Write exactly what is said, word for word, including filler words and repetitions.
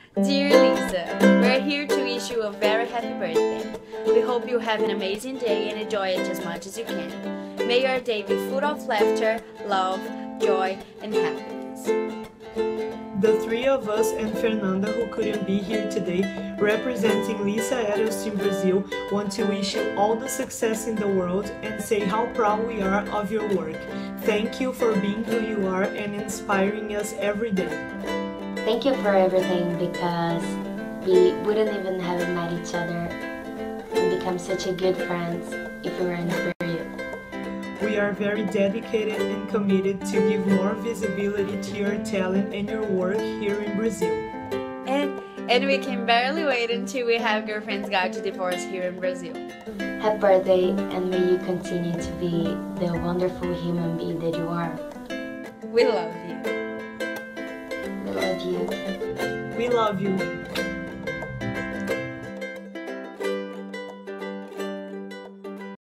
Dear Lisa, we're here to wish you a very happy birthday. We hope you have an amazing day and enjoy it as much as you can. May your day be full of laughter, love, joy, and happiness. The three of us and Fernanda, who couldn't be here today, representing Lisa Eros in Brazil, want to wish you all the success in the world and say how proud we are of your work. Thank you for being who you are and inspiring us every day. Thank you for everything, because we wouldn't even have met each other and become such a good friends if we weren't for you. We are very dedicated and committed to give more visibility to your talent and your work here in Brazil. And, and we can barely wait until we have Girlfriend's Guide to Divorce here in Brazil. Happy birthday, and may you continue to be the wonderful human being that you are. We love you. We love you. We love you.